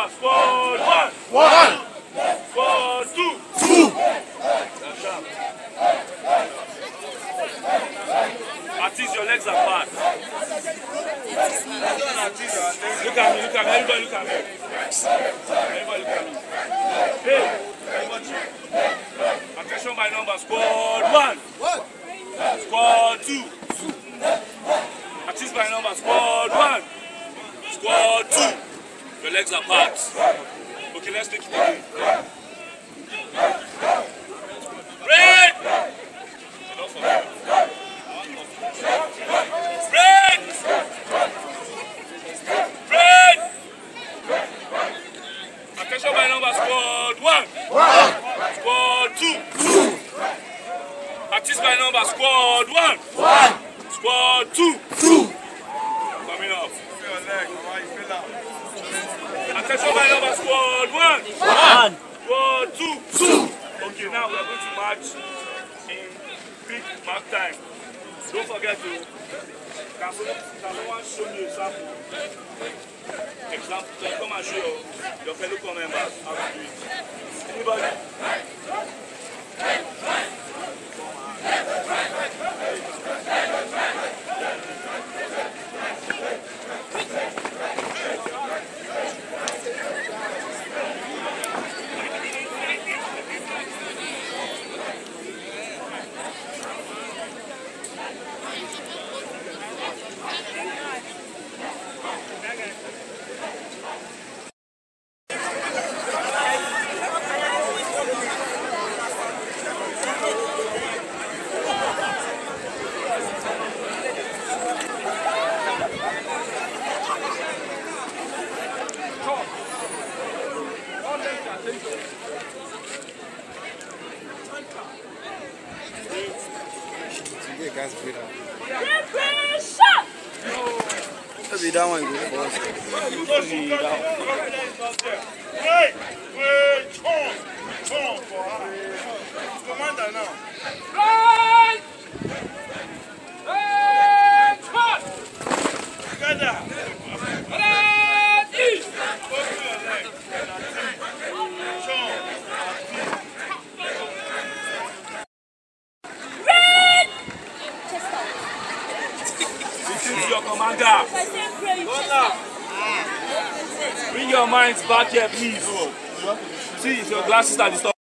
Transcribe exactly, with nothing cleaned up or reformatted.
Squad one. One. Squad two. Two. Artist, your legs are bad. Look at me, look at me, everybody look at me. Everybody look at me. Hey, everybody. Attention by number, squad one. One. Squad two. Artist by number, squad one. Squad two. Your legs are apart. Okay, let's take it again. Red! Don't forget. Red! Red! Attention by number, squad one. One. Squad two. Two. Artist by number, squad one. One. Squad two. Two. Coming up. Attention by number, squad one. One. Squad two. Two. Okay, now we are going to march in big mark time. Don't forget to, can someone, can someone show me a sample? Example, so come and show your fellow corps members how to do it. Anybody? Yeah, guys, beat up. Shot! Maybe that one goes first. Wait! Wait! Turn! Turn for her. Commander now. Right! Right! Cut! Together! Right! East! Open your leg. Turn. This is your commander. Bring your minds back here, please. See, your glasses are disturbed.